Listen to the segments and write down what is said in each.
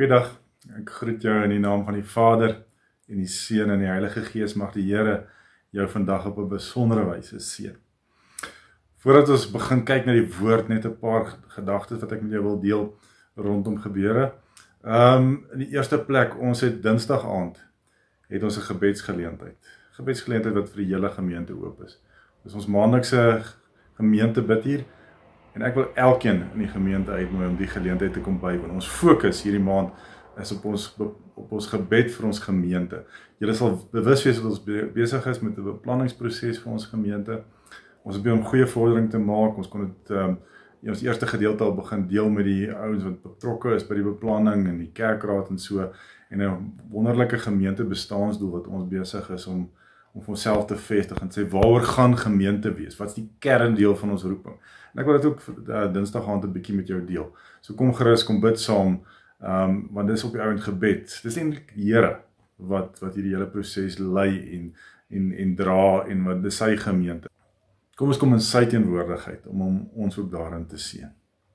Goeiedag, ek groet jou in die naam van die Vader en die Seun en die Heilige Gees. Mag die Here jou vandag op 'n besondere wyse seën. Voordat ons begin kyk na die woord, net 'n paar gedagtes wat ek met jou wil deel rondom gebeure. In die eerste plek, ons het Dinsdag aand het ons 'n gebedsgeleentheid. Gebedsgeleentheid wat vir die hele gemeente oop is. Dis ons maandelikse gemeente bid hier. En ek wil elkeen in die gemeente uitnooi om die geleentheid te kom bywoon. Ons fokus hierdie maand is op ons gebed vir ons gemeente. Julle sal bewus wees dat ons besig is met 'n beplanningsproses vir ons gemeente. Ons het om goeie vordering te maak. Ons kon dit ons eerste gedeelte al begin deel met die ouens wat betrokke is by die beplanning en die kerkraad en so. En 'n wonderlike gemeente bestaansdoel wat ons besig is om vir onsself te vestig en sê waaroor gaan gemeente wees? Wat is die kerndeel van ons roeping? En ek wil dit ook Dinsdag aand 'n bietjie met jou deel. So kom gerus, kom bid saam, want dis op die ouend gebed. Dis eintlik die Here wat hierdie hele proses lei en dra en wat dis sy gemeente. Kom ons kom in sy teenwoordigheid om ons ook daarin te seën.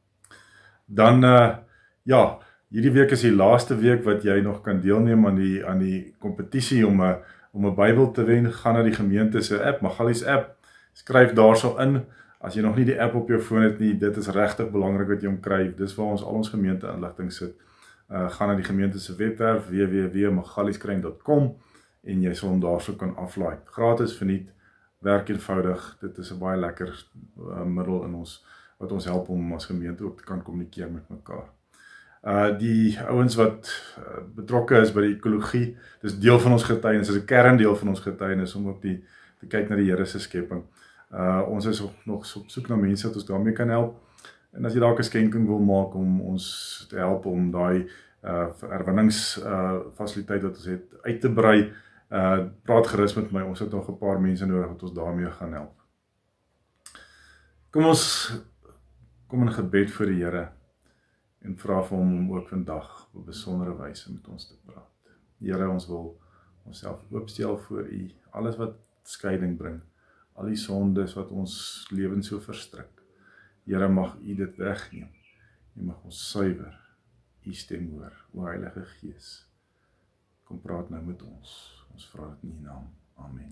Dan hierdie week is die laaste week wat jy nog kan deelneem aan die kompetisie om 'n Bybel te wen. Gaan na die gemeente se app, Magalies app, skryf daarso in. As jy nog nie die app op jou foon het nie, dit is regtig belangrik dat jy hom kry. Dis waar ons al ons gemeente-inligting sit. Gaan na die gemeente se webwerf www.magalieskring.com en jy sal hom daarso kan aflaai. Gratis, verniet, werk eenvoudig. Dit is 'n baie lekker middel in ons wat ons help om as gemeente ook te kan kommunikeer met mekaar. Die ouens wat betrokke is by die ekologie, dis deel van ons getuienis, dis 'n kerndeel van ons getuienis om ook te kyk na die Here se skepping. Ons is nog op soek na mense wat ons daarmee kan help. En as jy dalk 'n skenking wil maak om ons te help om daai herwinningsfasiliteit wat ons het uit te brei, praat gerus met my. Ons het nog 'n paar mense nodig wat ons daarmee gaan help. Kom in gebed voor die Here en vra vir hom om ook vandag op 'n besondere wyse met ons te praat. Here, ons wil onsself oopstel voor U, alles wat skeiding bring, al die sondes wat ons lewens so verstrik. Here, mag U dit wegneem. U mag ons suiwer. U stem hoor, o Heilige Gees. Kom praat nou met ons. Ons vra dit in U naam. Amen.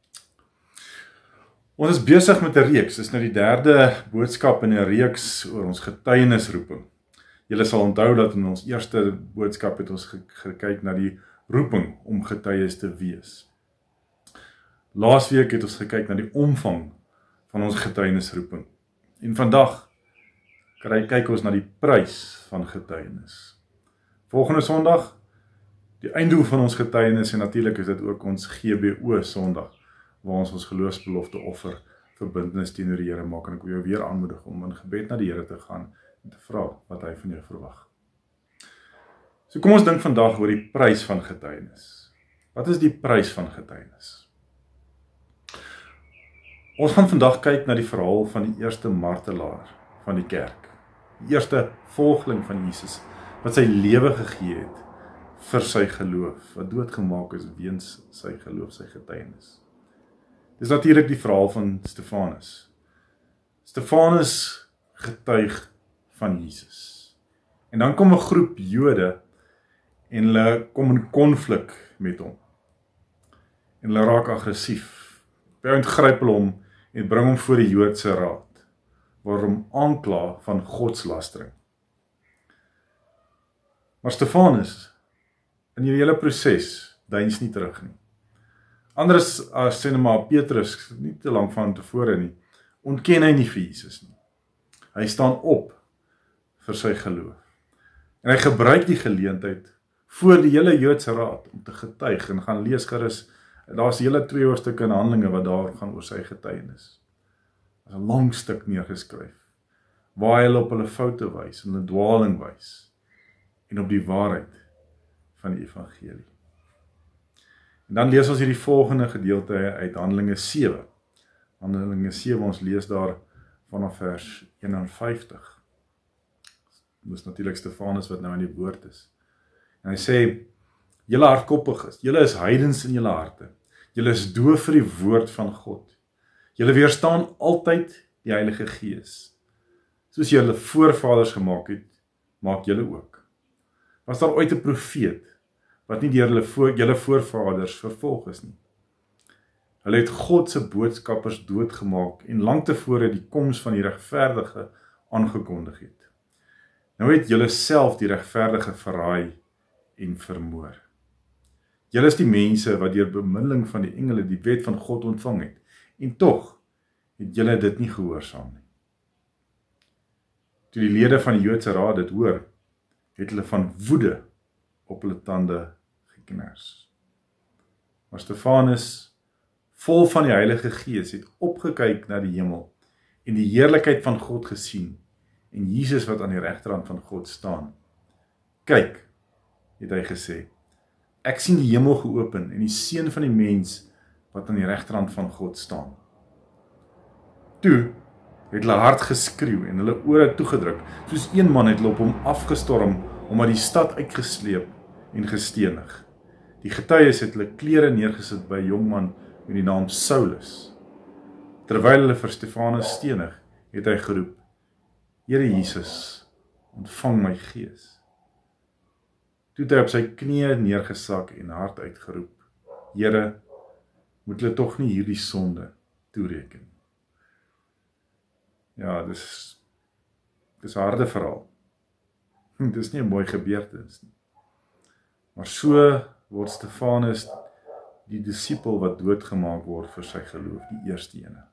Ons is besig met 'n reeks. Dis nou die 3de boodskap in 'n reeks oor ons getuienisroeping. Julle sal onthou dat in ons eerste boodskap het ons gekyk na die roeping om getuies te wees. Laasweek het ons gekyk na die omvang van ons getuienisroeping. En vandag kyk ons na die prys van getuienis. Volgende Sondag, die einddoel van ons getuienis, en natuurlik is dit ook ons GBO Sondag, waar ons geloofsbelofte offer verbintenis teenoor die Here maak. En ek wil jou weer aanmoedig om in gebed na die Here te gaan en te vra wat hy van jou verwag. So kom ons dink vandag oor die prys van getuienis. Wat is die prys van getuienis? Ons gaan vandag kyk na die verhaal van die eerste martelaar van die kerk. Die eerste volgeling van Jesus, wat sy lewe gegee het vir sy geloof, wat doodgemaak is weens sy geloof, sy getuienis. Dis natuurlik die verhaal van Stefanus. Stefanus getuig van Jesus. En dan kom 'n groep Jode en hulle kom in konflik met hom. En hulle raak aggressief. Hulle gryp hom en bring hom voor die Joodse raad, waar hom aankla van godslastering. Maar Stefanus, in hierdie hele proses, deins nie terug nie. Anders as sê maar Petrus, nie te lank van tevore nie, ontken hy nie vir Jesus nie. Hy staan op vir sy geloof. En hy gebruik die geleentheid voor die hele Joodse raad om te getuig, en gaan lees gerus. Daar's hele 2 hoofstukke in Handelinge wat daar gaan oor sy getuienis. Daar's 'n lang stuk neergeskryf, waar hy op hulle foute wys, en hulle dwaling wys, en op die waarheid van die evangelie. En dan lees ons hierdie volgende gedeelte uit Handelinge 7. Handelinge 7, ons lees daar vanaf vers 51. Dis natuurlik Stefanus wat nou aan die woord is. En hy sê, julle hardkoppig is, julle is heidens in julle harte, julle is doof vir die woord van God, julle weerstaan altyd die Heilige Gees, soos julle voorvaders gemaak het, maak julle ook. Was daar ooit 'n profeet wat nie deur julle voorvaders vervolg is nie? Hulle het God se boodskappers doodgemaak en lank tevore die koms van die regverdige aangekondig het. Nou het julle self die regverdige verraai en vermoor. Julle is die mense wat deur bemiddeling van die engele die wet van God ontvang het, en tog het julle dit nie gehoorsaam nie. Toe die lede van die Joodse raad dit hoor, het hulle van woede op hulle tande geknars. Maar Stefanus, vol van die Heilige Gees, het opgekyk na die hemel en die heerlikheid van God gesien en Jesus wat aan die regterhand van God staan. Kyk, het hy gesê, ek sien die hemel geopen en die seun van die mens wat aan die regterhand van God staan. Toe het hulle hard geskreeu en hulle ore toegedruk, soos een man het hulle op hom afgestorm, om uit die stad uitgesleep en gestenig. Die getuies het hulle klere neergesit by 'n jongman met die naam Saulus. Terwyl hulle vir Stefanus stenig, het hy geroep, Here Jesus, ontvang my gees. Toe het hy op sy knieë neergesak en hard uitgeroep, Here, moet hulle tog nie hierdie sonde toereken. Ja, dis 'n harde verhaal. Dis nie 'n mooi gebeurtenis nie. Maar so word Stefanus die disipel wat doodgemaak word vir sy geloof, die eerste ene.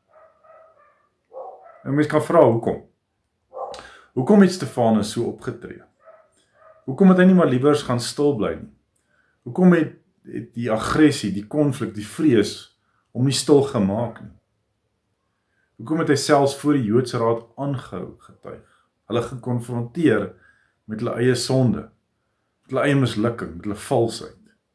En mens kan vra, hoekom? Hoekom het Stefanus so opgetree? Hoekom het hy nie maar liewers gaan stil bly nie? Hoekom het die aggressie, die konflik, die vrees hom nie stil gemaak nie? Hoekom het hy selfs voor die Joodse raad aangehou getuig? Hulle gekonfronteer met hulle eie sonde, met hulle eie mislukking, met hulle valsheid.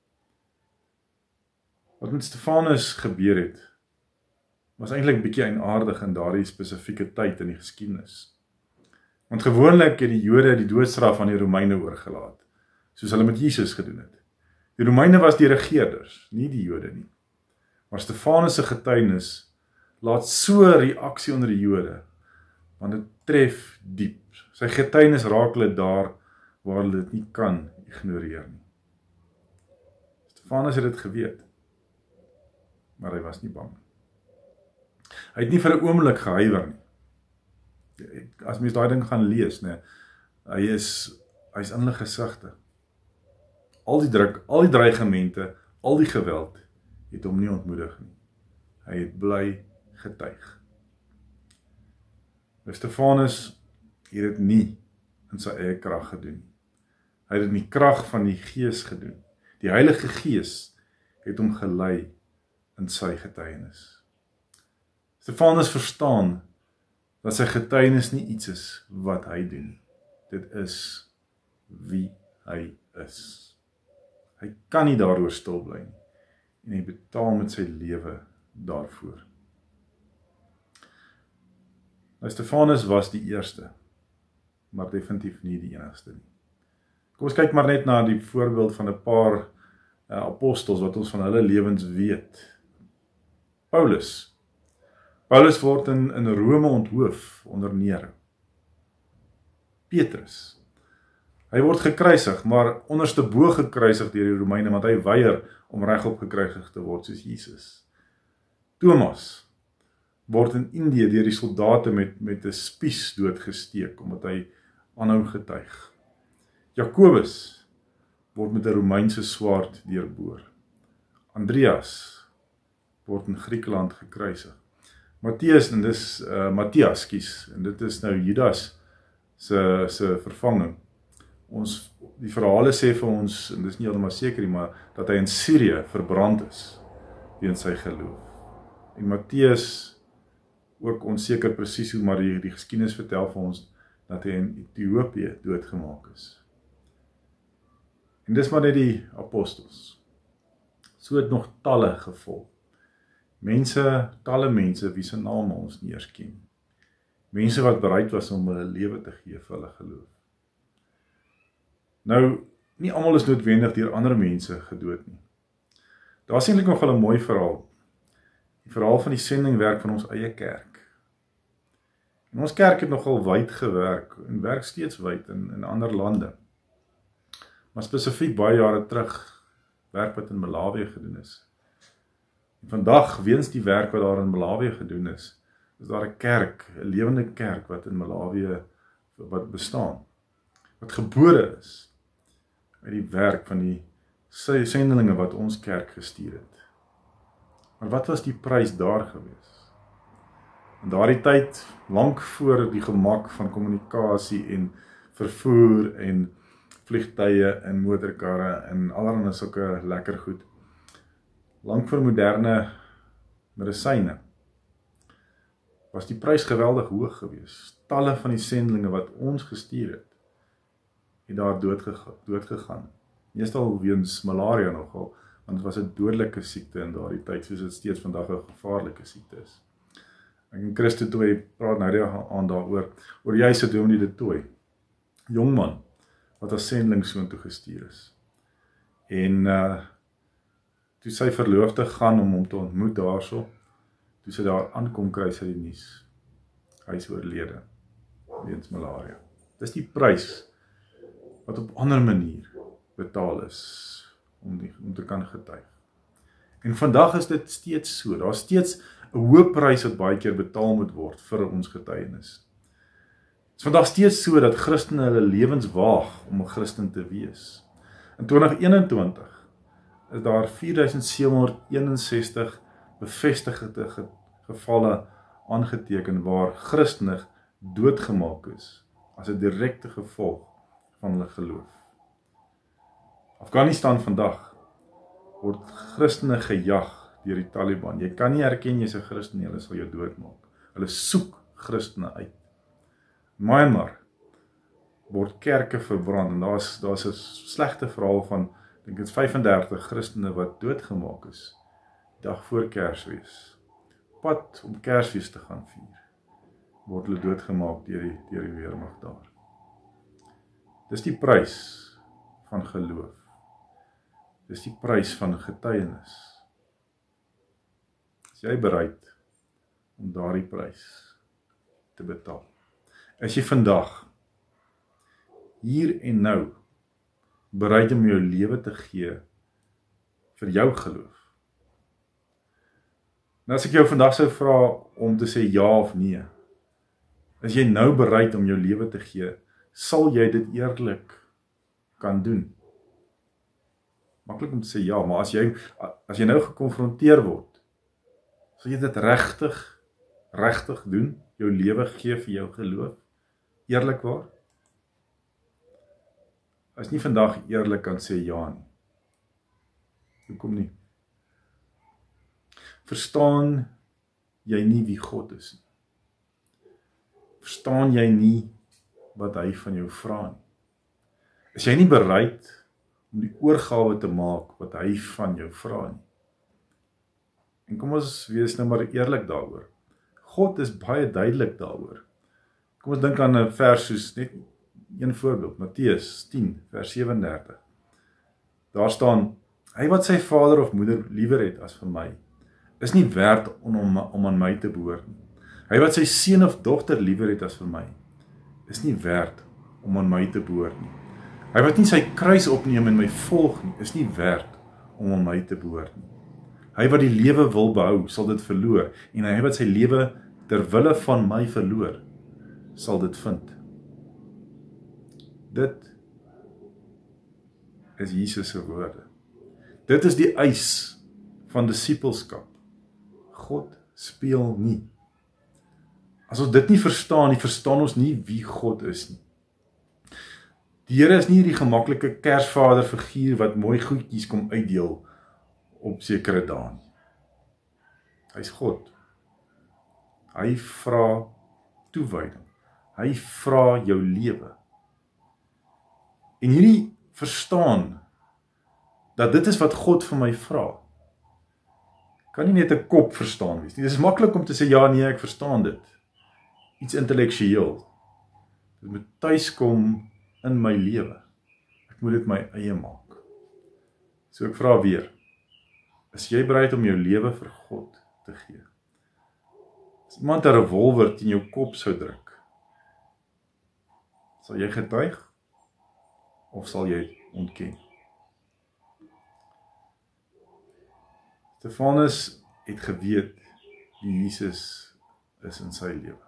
Wat met Stefanus gebeur het, was eintlik 'n bietjie eienaardig in daardie spesifieke tyd in die geskiedenis. Want gewoonlik het die Jode die doodstraf aan die Romeine oorgelaat, soos hulle met Jesus gedoen het. Die Romeine was die regeerders, nie die Jode nie. Maar Stefanus se getuienis laat so 'n reaksie onder die Jode, want dit tref diep. Sy getuienis raak hulle daar waar hulle dit nie kan ignoreer nie. Stefanus het dit geweet, maar hy was nie bang nie. Hy het nie vir 'n oomblik gehuiwer nie. As mens daai ding gaan lees, nee, hy is in hulle gesigte. Al die druk, al die dreigemente, al die geweld het hom nie ontmoedig nie. Hy het bly getuig. Stefanus het dit nie in sy eie krag gedoen nie. Hy het dit in die krag van die Gees gedoen. Die Heilige Gees het hom gelei in sy getuienis. Stefanus verstaan dat sy getuienis nie iets is wat hy doen. Dit is wie hy is. Hy kan nie daaroor stil bly nie. En hy betaal met sy lewe daarvoor. Nou, Stefanus was die eerste, maar definitief nie die enigste nie. Kom ons kyk maar net na die voorbeeld van 'n paar apostels wat ons van hulle lewens weet. Paulus word in Rome onthoof onder Nero. Petrus, hy word gekruisig, maar onderste bo gekruisig deur die Romeine, want hy weier om regop gekruisig te word soos Jesus. Thomas word in Indië deur die soldate met 'n spies doodgesteek, omdat hy aanhou getuig. Jakobus word met 'n Romeinse swaard deurboor. Andreas word in Griekeland gekruisig. Matthias, en dit is nou Judas se vervanging. Die verhale sê vir ons, en dit is nie heeltemal seker nie, maar dat hy in Sirië verbrand is weens sy geloof. En Matthias, ook onseker presies hoe, maar die geskiedenis vertel vir ons dat hy in Ethiopië doodgemaak is. En dis maar net die apostels. So het nog talle gevolg. Talle mense wie se name ons nie eers ken. Mense wat bereid was om hulle lewe te gee vir hulle geloof. Nou, nie almal is noodwendig deur ander mense gedood nie. Daar is eintlik nog 'n mooi verhaal. Die verhaal van die sendingwerk van ons eie kerk. En ons kerk het nogal wyd gewerk en werk steeds wyd in ander lande. maar spesifiek baie jare terug, werk wat in Malawi gedoen is. En vandag, weens die werk wat daar in Malawi gedoen is daar 'n kerk, 'n lewende kerk wat in Malawi wat bestaan, wat gebore is uit die werk van die sendelinge wat ons kerk gestuur het. Maar wat was die prys daar gewees? In daardie tyd, lank voor die gemak van kommunikasie en vervoer en vliegtuie en motorkarre en allerlei sulke lekker goed, lank voor moderne medisyne, was die prys geweldig hoog gewees. Talle van die sendelinge wat ons gestuur het daar doodgegaan. Meestal weens malaria nogal, want het was 'n dodelike siekte in daardie tyd, soos dit steeds vandag 'n gevaarlike siekte is. Ek en Christo Tooi praat nou aan daaroor, oor juis het Dominee de Tooi, jongman, wat as sendeling soontoe gestuur is. En toe sy verloofde gaan om hom te ontmoet daarso, toe sy daar aankom kry sy die nuus. Hy is oorlede, weens malaria. Dis die prys wat op 'n ander manier betaal is om te kan getuig. En vandag is dit steeds so. Daar's steeds 'n hoë prys wat baie keer betaal moet word vir ons getuienis. Dit is vandag steeds so dat Christene hulle lewens waag om 'n Christen te wees. In 2021 is daar 4761 bevestigde gevalle aangeteken waar Christene doodgemaak is as 'n direkte gevolg van hulle geloof. Afghanistan vandag word Christene gejag deur die Taliban. Jy kan nie erken jy's 'n Christen nie, hulle sal jou doodmaak. Hulle soek Christene uit. Myanmar word kerke verbrand en daar's 'n slegte verhaal van, ek dink dit is 35 Christene wat doodgemaak is dag voor Kersfees. Pad om Kersfees te gaan vier, word hulle doodgemaak deur die weermag daar. Dis die prys van geloof. Dis die prys van getuienis. Is jy bereid om daardie prys te betaal? Is jy vandag, hier en nou, bereid om jou lewe te gee vir jou geloof? Nou as ek jou vandag sou vra om te sê ja of nee, is jy nou bereid om jou lewe te gee, sal jy dit eerlik kan doen? Maklik om te sê ja, maar as jy nou gekonfronteer word, sal jy dit regtig doen, jou lewe gee vir jou geloof, eerlikwaar? As nie vandag eerlik kan sê ja nie. Hoekom nie? Verstaan jy nie wie God is nie? Verstaan jy nie wat hy van jou vra nie? Is jy nie bereid om die oorgawe te maak wat hy van jou vra nie? En kom ons wees nou maar eerlik daaroor. God is baie duidelik daaroor. Kom ons dink aan 'n vers soos, net een voorbeeld, Matteus 10 vers 37. Daar staan, hy wat sy vader of moeder liewer het as vir my, is nie werd om aan my te behoort nie. Hy wat sy seun of dogter liewer het as vir my, is nie werd om aan my te behoort nie. Hy wat nie sy kruis opneem en my volg nie, is nie werd om aan my te behoort nie. Hy wat die lewe wil behou, sal dit verloor, en hy wat sy lewe ter wille van my verloor, sal dit vind. Dit is Jesus se woorde. Dit is die eis van disippelskap. God speel nie. As ons dit nie verstaan ons nie wie God is nie. Die Here is nie die gemaklike Kersvader figuur wat mooi goedjies kom uitdeel op sekere dae nie. Hy is God. Hy vra toewyding. Hy vra jou lewe. En hierdie verstaan dat dit is wat God vir my vra, kan nie net 'n kop verstaan wees nie. Dit is maklik om te sê ja, nee, ek verstaan dit. Iets intellektueel. Dit moet tuiskom in my lewe. Ek moet dit my eie maak. So ek vra weer, is jy bereid om jou lewe vir God te gee? As iemand 'n revolver teen jou kop sou druk, sal jy getuig? Of sal jy ontken. Stefanus het geweet die Jesus is in sy lewe.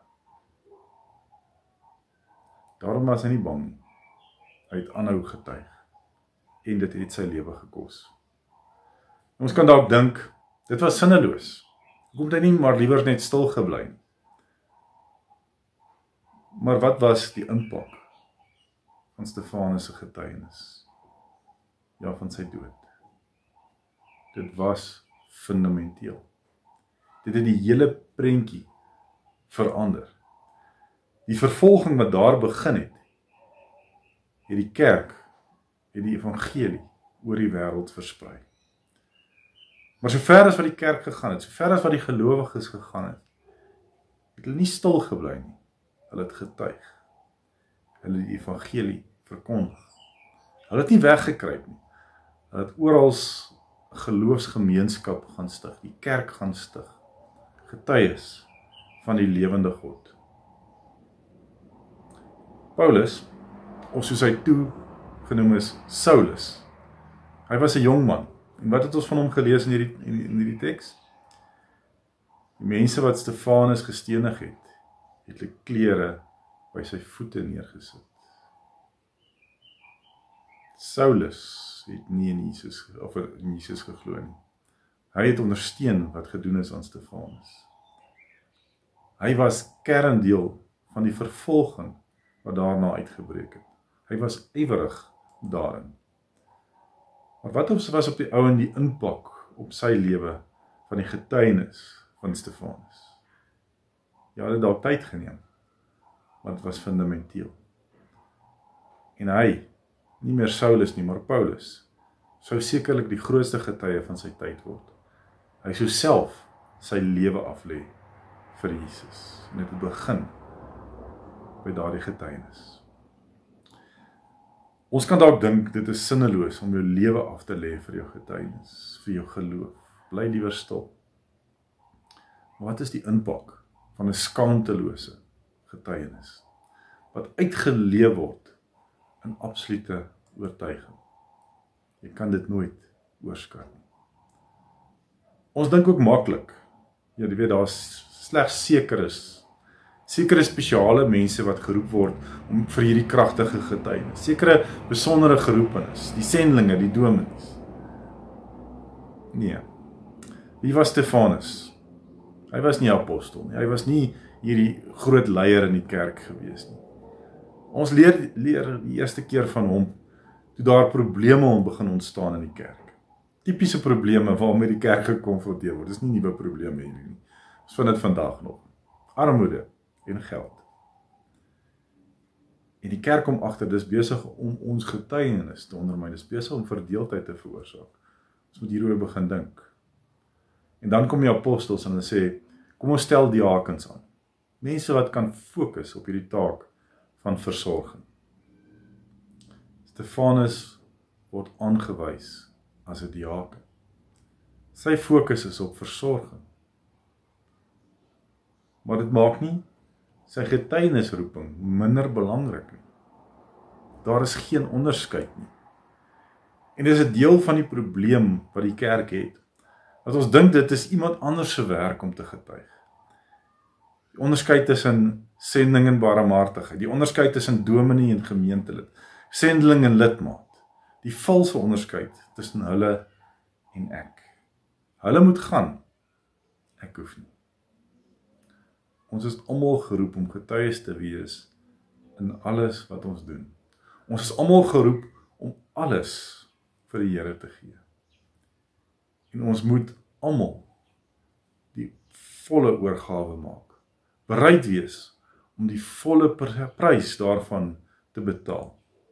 Daarom was hy nie bang nie. Hy het aanhou getuig en dit het sy lewe gekos. Ons kan dalk dink, dit was sinneloos. Hoekom het hy nie maar liewer net stil gebly nie? Maar wat was die impak van Stefanus se getuienis? Ja, van sy dood. Dit was fundamenteel. Dit het die hele prentjie verander. Die vervolging wat daar begin het die kerk, het die evangelie oor die wêreld versprei. Maar sover as wat die kerk gegaan het, sover as wat die gelowiges gegaan het hulle nie stil gebly nie. Hulle het getuig. Hulle die evangelie verkondig. Hulle het nie weggekruip nie. Hulle het oral geloofsgemeenskap gaan stig, die kerk gaan stig. Getuies van die lewende God. Paulus, of soos hy toe genoem is, Saulus. Hy was 'n jong man. En wat het ons van hom gelees in hierdie teks? Die mense wat Stefanus gestenig het hulle klere by sy voete neergesit. Saulus het nie in Jesus geglo nie. Hy het ondersteun wat gedoen is aan Stefanus. Hy was kerndeel van die vervolging wat daarna uitgebreek het. Hy was ywerig daarin. Maar wat was op die ou en die impak op sy lewe van die getuienis van Stefanus? Ja, dit het dalk tyd geneem, maar dit was fundamenteel. En hy, nie meer Saulus nie, maar Paulus, sou sekerlik die grootste getuie van sy tyd word. Hy sou self sy lewe aflê vir Jesus. En dit het begin by daardie getuienis. Ons kan dalk dink, dit is sinneloos om jou lewe af te lê vir jou getuienis, vir jou geloof. Bly liewer stil. Maar wat is die impak van 'n skaamtelose getuienis, wat uitgeleef word in absolute oortuiging? Jy kan dit nooit oorskat nie. Ons dink ook maklik, ja, jy weet, daar is slegs sekere spesiale mense wat geroep word om vir hierdie kragtige getuienis, sekere besondere geroepenis, die sendlinge, die dominees. Nee, wie was Stefanus? Hy was nie apostel nie, hy was nie hierdie groot leier in die kerk gewees nie. Ons leer die eerste keer van hom, toe daar probleme begin ontstaan in die kerk. Tipiese probleme waarmee die kerk gekonfronteer word, dis nie nuwe probleme hierdie nie. Ons vind dit vandag nog. Armoede en geld. En die kerk kom agter, dis besig om ons getuienis te ondermyn, dis besig om verdeeldheid te veroorsaak. Ons moet hieroor begin dink. En dan kom die apostels en hulle sê, kom ons stel diakens aan. Mense wat kan fokus op hierdie taak van versorging. Stefanus word aangewys as 'n diaken. Sy fokus is op versorging. Maar dit maak nie sy getuienisroeping minder belangrik nie. Daar is geen onderskeid nie. En dit is 'n deel van die probleem wat die kerk het, dat ons dink dit is iemand anders se werk om te getuig. Die onderskeid tussen sending en barmhartigheid, die onderskeid tussen dominee en gemeentelid, sendeling en lidmaat, die valse onderskeid tussen hulle en ek. Hulle moet gaan, ek hoef nie. Ons is almal geroep om getuies te wees in alles wat ons doen. Ons is almal geroep om alles vir die Here te gee. En ons moet almal die volle oorgawe maak. Bereid wees om die volle prys daarvan te betaal.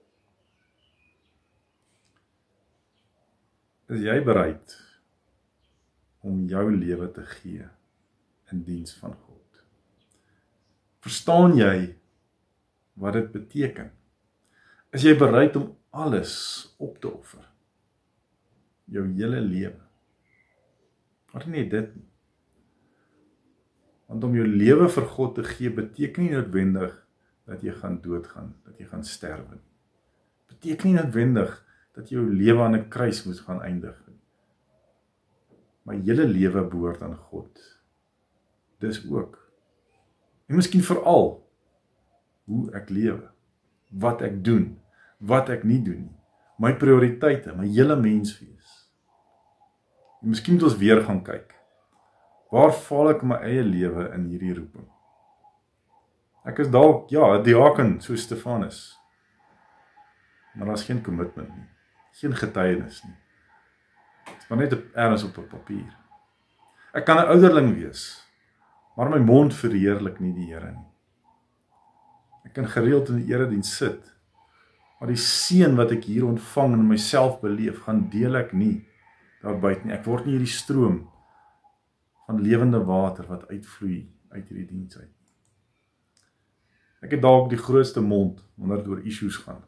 Is jy bereid om jou lewe te gee in diens van God? Verstaan jy wat dit beteken? Is jy bereid om alles op te offer? Jou hele lewe? Maar nie dit nie. Want om jou lewe vir God te gee, beteken nie noodwendig dat jy gaan doodgaan, dat jy gaan sterwe. Beteken nie noodwendig dat jou lewe aan 'n kruis moes gaan eindig. My hele lewe behoort aan God. Dis ook. En miskien veral hoe ek lewe, wat ek doen, wat ek nie doen nie, my prioriteite, my hele menswees. En miskien moet ons weer gaan kyk. Waar val ek my eie lewe in hierdie roeping? Ek is dalk, ja, 'n diaken soos Stefanus. Maar daar's geen commitment nie. Geen getuienis nie. Dit is maar net ergens op 'n papier. Ek kan 'n ouderling wees, maar my mond verheerlik nie die Here nie. Ek kan gereeld in die erediens sit, maar die seën wat ek hier ontvang en myself beleef, gaan deel ek nie daar buite nie. Ek word nie hierdie stroom van lewende water wat uitvloei uit hierdie diens uit. Ek het dalk die grootste mond wanneer dit oor issues gaan.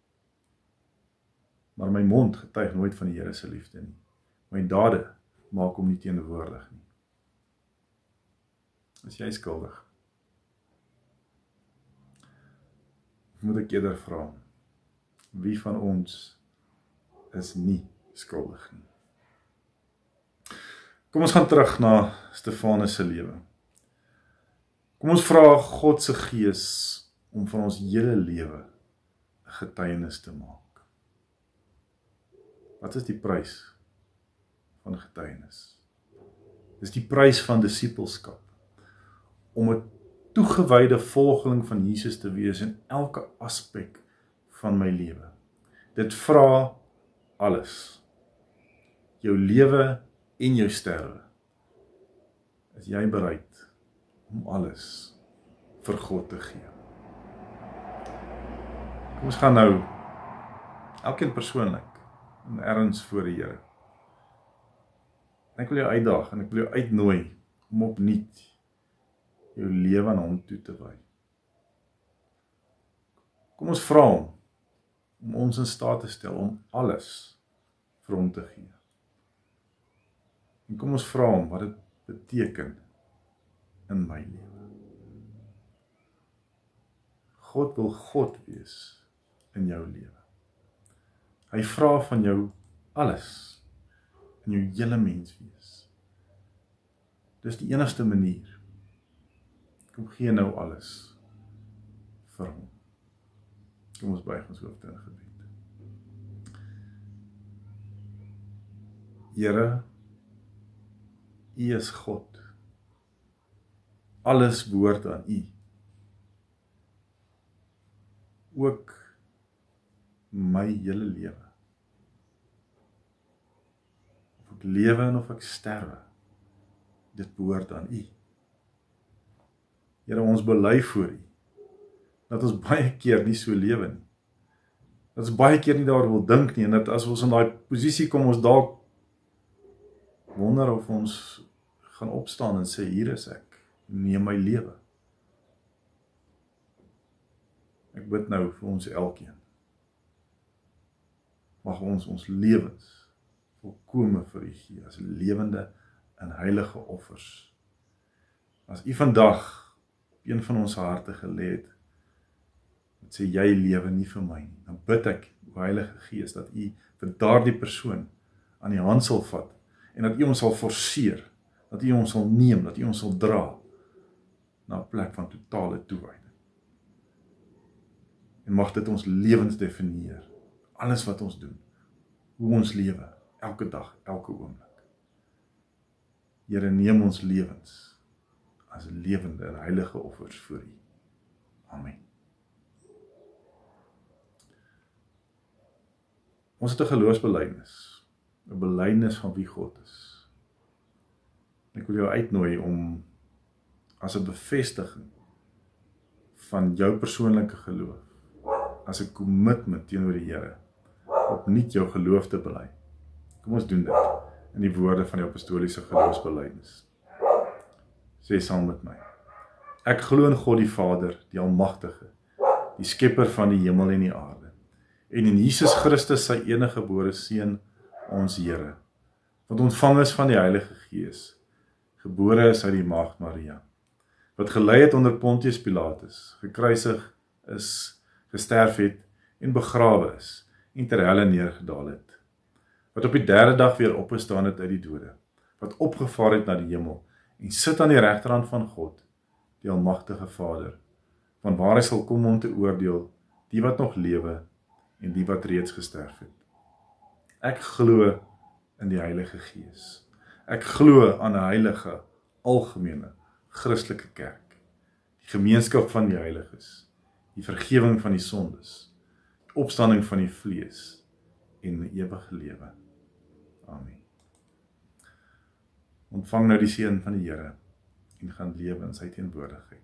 Maar my mond getuig nooit van die Here se liefde nie. My dade maak hom nie teenwoordig nie. Is jy skuldig? Of moet ek eerder vra, wie van ons is nie skuldig nie? Kom ons gaan terug na Stefanus se lewe. Kom ons vra God se Gees om van ons hele lewe 'n getuienis te maak. Wat is die prys van getuienis? Dis die prys van disippelskap. Om 'n toegewyde volgeling van Jesus te wees in elke aspek van my lewe. Dit vra alles. Jou lewe en jou sterwe. Is jy bereid om alles vir God te gee? Kom ons gaan nou elkeen persoonlik en erns voor die Here. En ek wil jou uitdaag en ek wil jou uitnooi om opnuut jou lewe aan hom toe te wy. Kom ons vra hom om ons in staat te stel om alles vir hom te gee. En kom ons vra hom wat dit beteken in my lewe. God wil God wees in jou lewe. Hy vra van jou alles in jou hele mens wees. Dis die enigste manier. Kom gee nou alles vir hom. Kom ons buig ons hoofde in gebed. Here, U is God. Alles behoort aan U. Ook my hele lewe. Of ek lewe en of ek sterwe, dit behoort aan U. Here, ons bely voor U, dat ons baie keer nie so lewe nie. Dat ons baie keer nie daar wil dink nie, en dat as ons in daai posisie kom, ons dalk wonder of ons gaan opstaan en sê, hier is ek, neem my lewe. Ek bid nou vir ons elkeen. Mag ons lewens volkome vir U gee, as lewende en heilige offers. As U vandag een van ons harte gelê het, wat sê, jy lewe nie vir my nie, dan bid ek, o Heilige Gees, dat U vir daardie persoon aan die hand sal vat, en dat U ons sal forceer, dat U ons sal neem, dat U ons sal dra, na 'n plek van totale toewyding. En mag dit ons lewens definieer, alles wat ons doen, hoe ons lewe, elke dag, elke oomblik. Here, neem ons lewens, as lewende en heilige offers voor U. Amen. Ons het 'n geloofsbelydenis, 'n belydenis van wie God is. Ek wil jou uitnooi om as 'n bevestiging van jou persoonlike geloof, as 'n commitment teenoor die Here, opnuut jou geloof te bely. Kom ons doen dit in die woorde van die apostoliese geloofsbelydenis. Sê saam met my. Ek glo in God die Vader, die Almagtige, die skepper van die hemel en die aarde, en in Jesus Christus sy enige gebore Seun, ons Here, wat ontvang is van die Heilige Gees, gebore is uit die Maagd Maria, wat gelei het onder Pontius Pilatus, gekruisig is, gesterf het en begrawe is, en ter helle neergedaal het, wat op die derde dag weer opgestaan het uit die dode, wat opgevaar het na die hemel, en sit aan die regterhand van God, die almagtige Vader, vanwaar hy sal kom om te oordeel, die wat nog lewe, en die wat reeds gesterf het. Ek glo in die Heilige Gees. Ek glo aan 'n heilige, algemene, Christelike kerk, die gemeenskap van die heiliges, die vergifnis van die sondes, die opstanding van die vlees, en ewige lewe. Amen. Ontvang nou die seën van die Here, en gaan lewe in sy teenwoordigheid.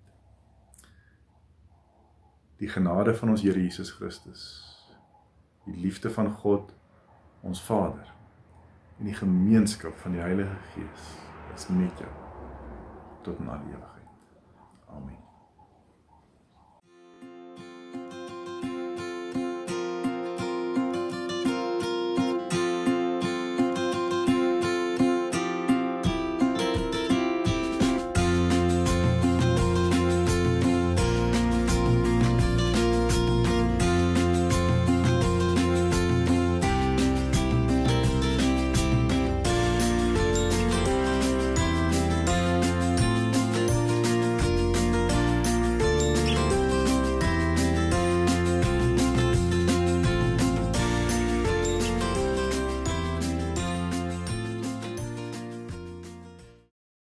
Die genade van ons Here Jesus Christus, die liefde van God, ons Vader, en die gemeenskap van die Heilige Gees, is met jou, tot in alle ewigheid.